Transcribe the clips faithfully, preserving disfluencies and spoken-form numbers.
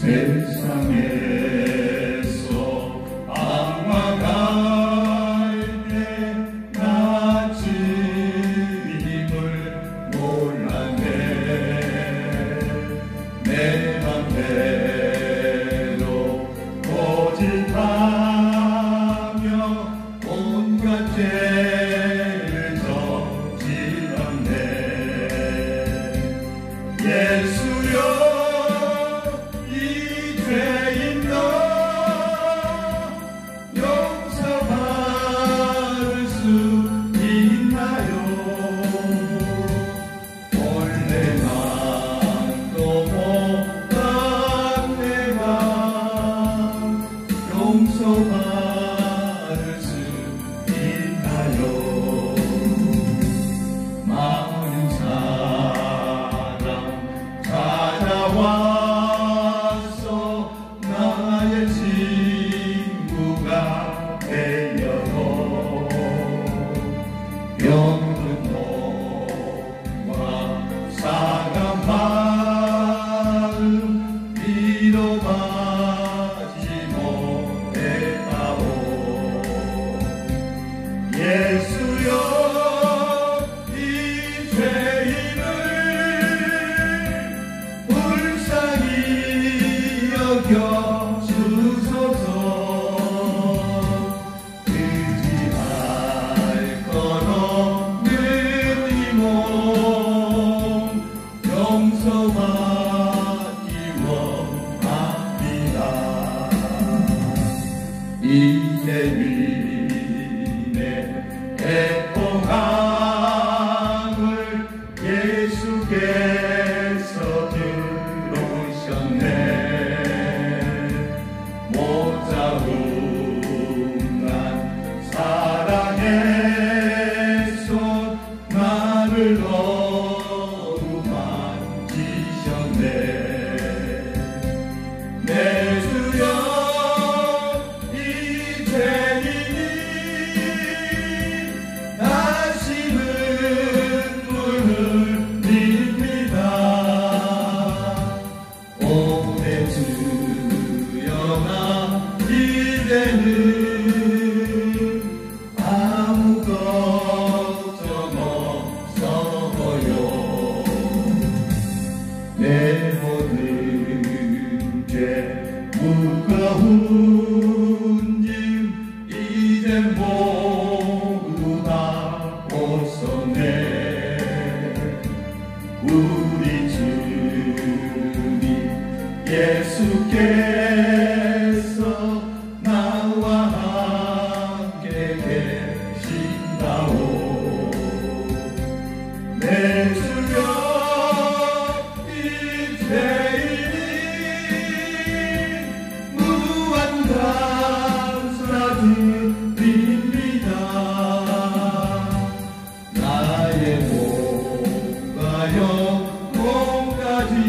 세상에서 악마가 때 나 주님을 몰랐네. 내 맘대로 고집하며 온갖 죄를 저질렀네. 예수여 이 죄인도 용서받을 수 있나요? 원래 맘도 못한 내가 용서받을 수 있나요? 많은 사람 찾아와서 나의 친구가 되려고 병든 몸과 상한 마음 위로받지 못했다오. 예수여 이 죄인을 불쌍히 여겨 주소서. 의지할 것 없는 이 몸 용서받기 원합니다. 이제 위인의 애통함을 예수께서 들으셨네. 못자국난 사랑의 손 나를 너무 만지셨네. 내 주여 이 죄인이 다시는 눈물 흘립니다. 오래 주여나 이제는 아무 걱정 없어요. 내 모든 죄 무거운 짐 이젠 모두 다 벗어내. 우리 주님 예수께서 나와 함께 계신다오. 내 주여 이 죄인이 무한 감사드립니다. 나의 몸과 영혼까지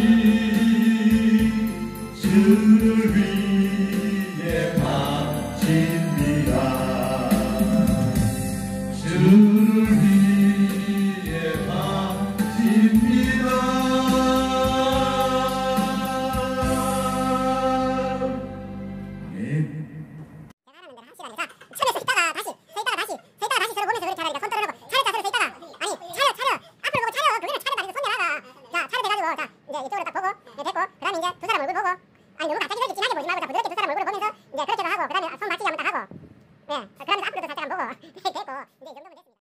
주를 위해 바칩니다. 주를 위해 바칩니다. 아멘. 차에서 있다가 다시 서 있다가 다시 서 있다가 다시 서로 보면서 그렇게 하라니까 손 떨어놓고 차를 서 있다가 아니 차려 차려 앞으로 보고 차려 그거는 차를 다니서 손 내놔라. 자 차를 대가지고 자 이제 이쪽으로 딱 보고 이제 됐고 그 다음에 이제 두 사람 얼굴 보고 아니 너무 갑자기 그렇게 진하게 보지 말고 자 부드럽게 두 사람 얼굴을 보면서 이제 그렇게도 하고 그 다음에 손 맞추기 한번 딱 하고 네 그 다음에 앞으로도 살짝 한번 보고 됐고 이제 이 정도면 됐습니다.